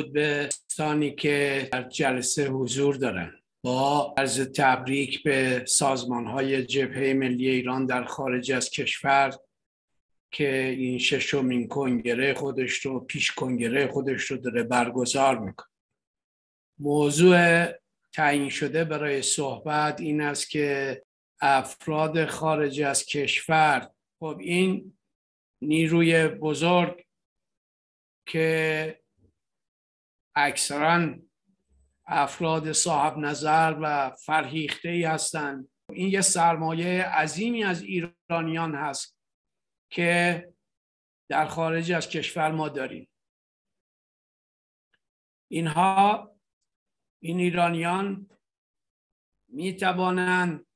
درود به دوستانی که در جلسه حضور دارند. با عرض تبریک به سازمان‌های جبهه ملی ایران در خارج از کشور که این ششمین کنگره خودش رو پیش کنگره خودش رو داره برگزار میکنه. موضوع تعیین شده برای صحبت این است که افراد خارج از کشور، خب این نیروی بزرگ که اکثرا افراد صاحب نظر و فرهیخته‌ای هستند، این یه سرمایه عظیمی از ایرانیان هست که در خارج از کشور ما داریم. این ایرانیان می توانند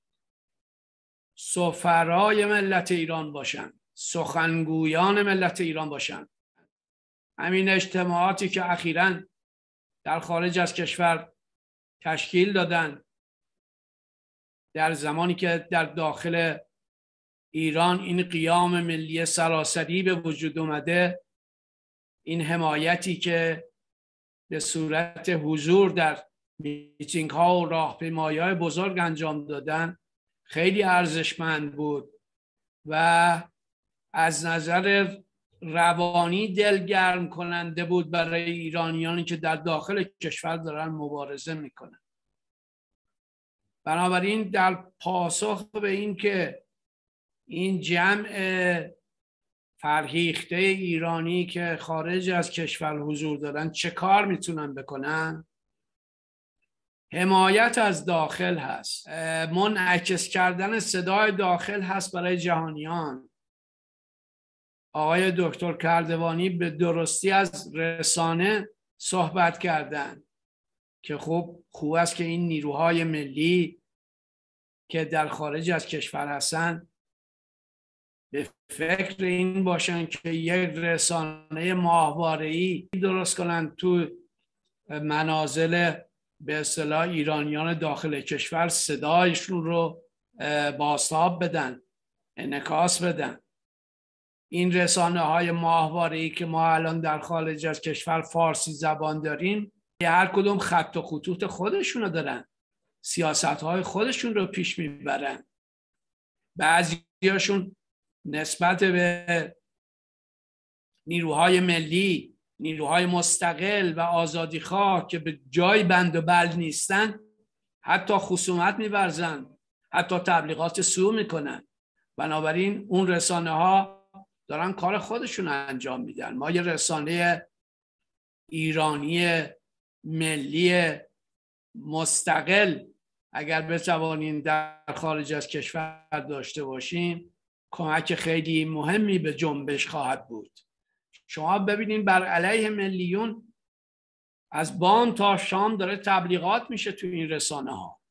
سفرای ملت ایران باشند، سخنگویان ملت ایران باشند. همین اجتماعاتی که اخیراً در خارج از کشور تشکیل دادن، در زمانی که در داخل ایران این قیام ملی سراسری به وجود اومده، این حمایتی که به صورت حضور در میتینگ ها و راهپیمایی‌های بزرگ انجام دادن خیلی ارزشمند بود و از نظر روانی دلگرم کننده بود برای ایرانیانی که در داخل کشور دارن مبارزه میکنن. بنابراین در پاسخ به این که این جمع فرهیخته ایرانی که خارج از کشور حضور دارن چه کار میتونن بکنن؟ حمایت از داخل هست، منعکس کردن صدای داخل هست برای جهانیان. آقای دکتر کردوانی به درستی از رسانه صحبت کردن که خوب است که این نیروهای ملی که در خارج از کشور هستن به فکر این باشن که یک رسانه ماهواره‌ای درست کنن تو منازل به اصطلاح ایرانیان داخل کشور، صدایشون رو بازتاب بدن، انعکاس بدن. این رسانه های ماهواره‌ای که ما الان در خارج از کشور فارسی زبان داریم، هر کدوم خط و خطوط خودشون رو دارن، سیاست های خودشون رو پیش میبرن. بعضیاشون نسبت به نیروهای ملی، نیروهای مستقل و آزادیخواه که به جای بند و بند نیستن، حتی خصومت می‌ورزن، حتی تبلیغات سو میکنن. بنابراین اون رسانه ها دارن کار خودشون انجام میدن. ما یه رسانه ایرانی ملی مستقل اگر بتوانیم در خارج از کشور داشته باشیم، کمک خیلی مهمی به جنبش خواهد بود. شما ببینید بر علیه ملیون از بام تا شام داره تبلیغات میشه تو این رسانه ها.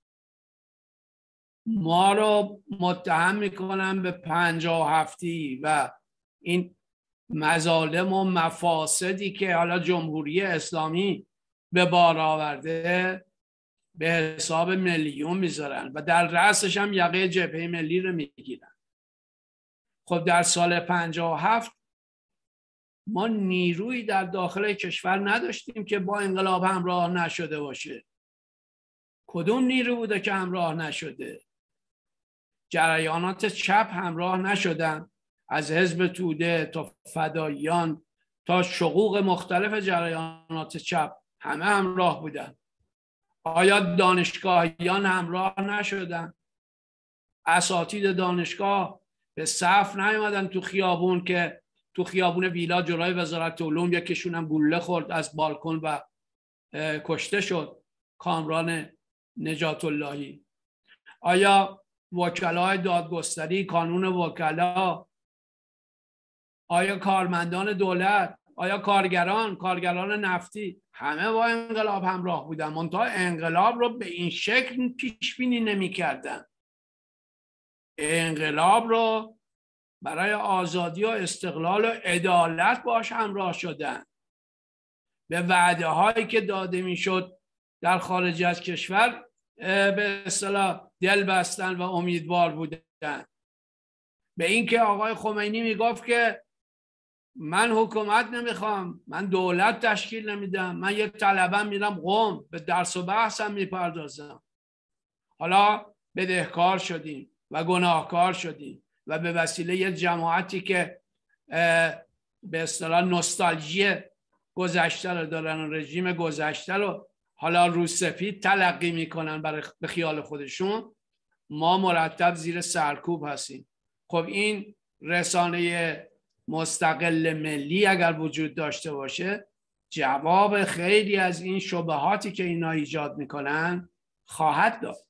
ما رو متهم میکنن به 57 و این مظالم و مفاسدی که حالا جمهوری اسلامی به بار آورده به حساب ملیون میذارن و در رأسش هم یقه جبهه ملی رو میگیرن. خب در سال 57 ما نیرویی در داخل کشور نداشتیم که با انقلاب همراه نشده باشه. کدوم نیرو بوده که همراه نشده؟ جریانات چپ همراه نشدن، از حزب توده تا فداییان تا شقوق مختلف جریانات چپ همه همراه بودن. آیا دانشگاهیان همراه نشدن؟ اساتید دانشگاه به صف نیومدن تو خیابون که تو خیابون ویلا جلوی وزارت علوم یکیشون هم گلوله خورد از بالکن و کشته شد، کامران نجات اللهی. آیا وکلای دادگستری، کانون وکلا، آیا کارمندان دولت، آیا کارگران نفتی همه با انقلاب همراه بودن؟ منتها انقلاب رو به این شکل پیش بینی نمی‌کردن. انقلاب رو برای آزادی و استقلال و عدالت باش همراه شدن. به وعده هایی که داده میشد در خارج از کشور به اصطلاح دل بستن و امیدوار بودن. به این که آقای خمینی میگفت که من حکومت نمیخوام، من دولت تشکیل نمیدم، من یک طلبه میرم قم به درس و بحثم میپردازم. حالا بدهکار شدیم و گناهکار شدیم و به وسیله یه جماعتی که به اصطلاح نوستالژی گذشته رو دارن و رژیم گذشته رو حالا روسفید تلقی میکنن برای به خیال خودشون، ما مرتب زیر سرکوب هستیم. خب این رسانه مستقل ملی اگر وجود داشته باشه، جواب خیلی از این شبهاتی که اینا ایجاد میکنن خواهد داد.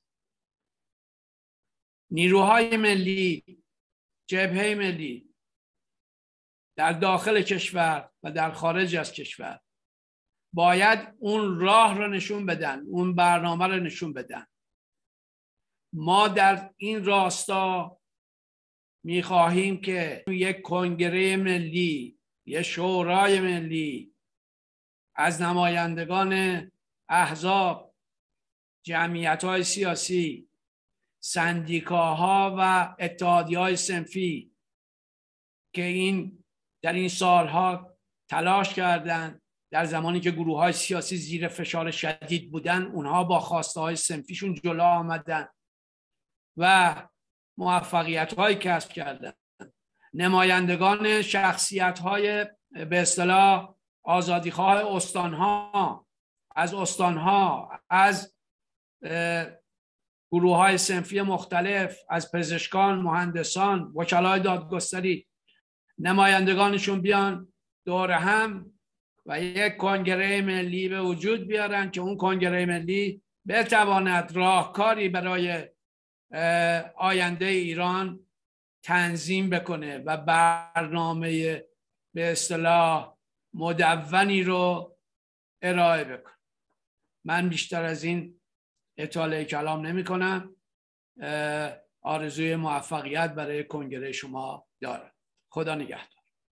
نیروهای ملی، جبهه ملی در داخل کشور و در خارج از کشور باید اون راه رو نشون بدن، اون برنامه رو نشون بدن. ما در این راستا میخواهیم که یک کنگره ملی، یک شورای ملی از نمایندگان احزاب، جمعیت‌های سیاسی، سندیکاها و اتحادیه‌های صنفی که در این سالها تلاش کردند، در زمانی که گروه‌های سیاسی زیر فشار شدید بودن، اونها با خواسته‌های صنفیشون جلو آمدن و موفقیت‌هایی کسب کردن. نمایندگان شخصیت‌های به اصطلاح آزادیخواه استان‌ها، از استان‌ها، از گروه‌های صنفی مختلف، از پزشکان، مهندسان، وکلای دادگستری، نمایندگانشون بیان دور هم و یک کنگره ملی به وجود بیارن که اون کنگره ملی بتواند راهکاری برای آینده ایران تنظیم بکنه و برنامه به اصطلاح مدونی رو ارائه بکنه. من بیشتر از این اطاله کلام نمی کنم. آرزوی موفقیت برای کنگره شما دارم. خدا نگهدار.